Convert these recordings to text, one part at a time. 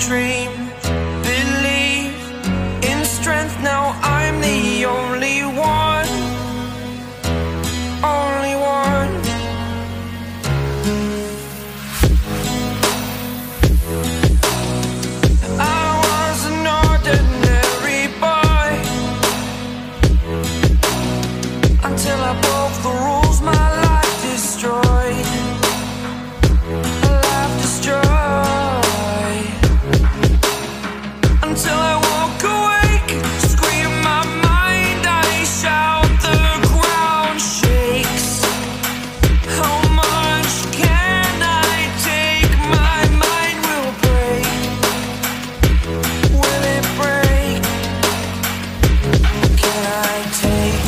dream, believe in strength. Now I'm the only one, only one. I was an ordinary boy until I broke the rules, my life destroyed. Until I walk awake, scream my mind, I shout, the ground shakes. How much can I take? My mind will break. Will it break? Can I take?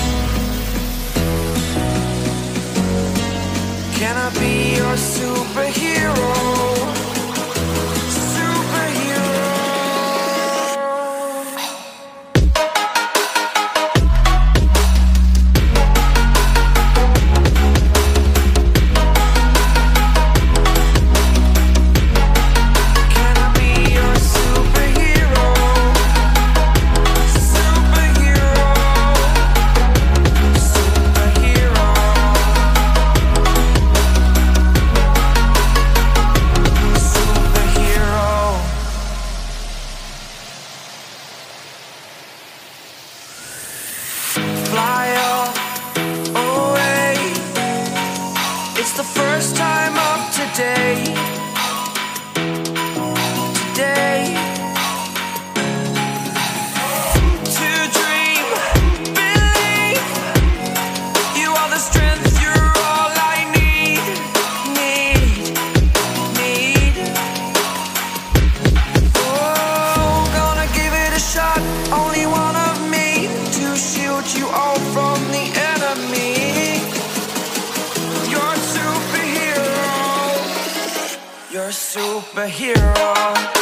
Can I be your superhero? Fly off away. It's the first time of today. Today. To dream, believe. You are the strength, you're all I need. Oh, gonna give it a shot. Only one of me to shield you all from the enemy. You're a superhero. You're a superhero.